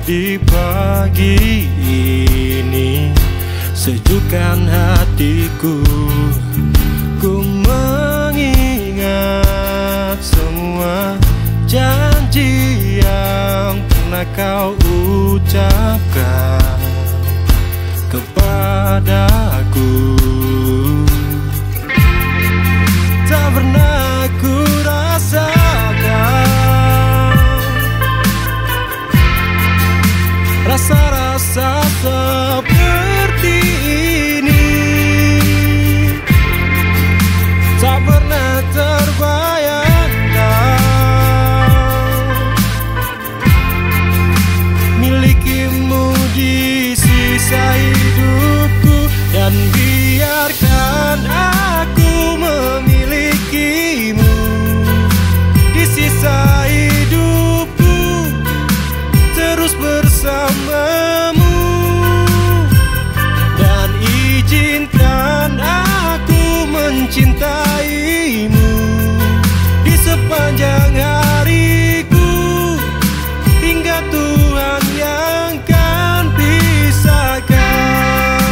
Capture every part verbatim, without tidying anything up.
di pagi ini, sejukkan hatiku. Ku mengingat semua janji yang pernah kau ucapkan kepadaku. Tak pernah ku rasakan rasa-rasa seperti ini. Tak pernah terbayangkan milikimu di sisa hidupku, dan biarkan aku memilikimu di sisa hidupku, terus bersamamu. Dan izinkan aku mencintaimu di sepanjang hariku, hingga Tuhan yang kan pisahkan.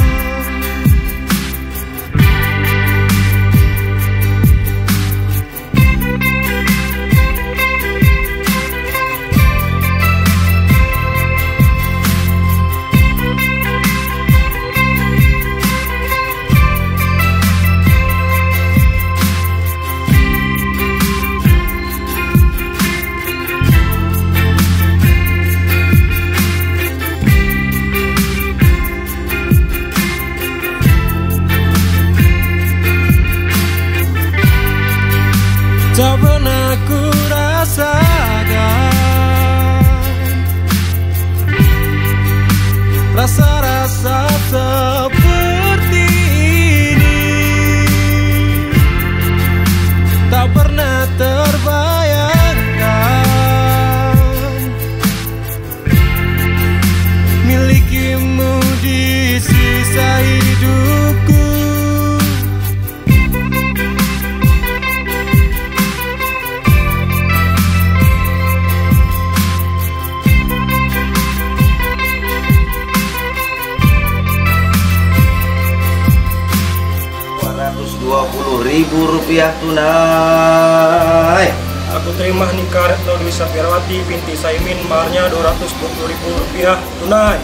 Tak pernah ku rasakan rasa-rasa seperti ini. Tak pernah terbayangkan milikimu di sisa hidupku. dua puluh ribu rupiah tunai. Aku terima nikah Retno Dwi Safirawati binti Saimin, maharnya dua ratus dua puluh ribu rupiah tunai.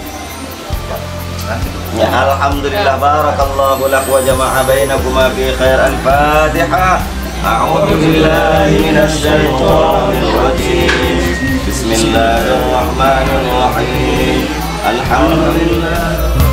Ya, alhamdulillah, barakallahu lak wa jama'a bainakuma fi khair. Al-Fatihah. A'udzu billahi minasy syaithanir rajim. Bismillahirrahmanirrahim. Alhamdulillah.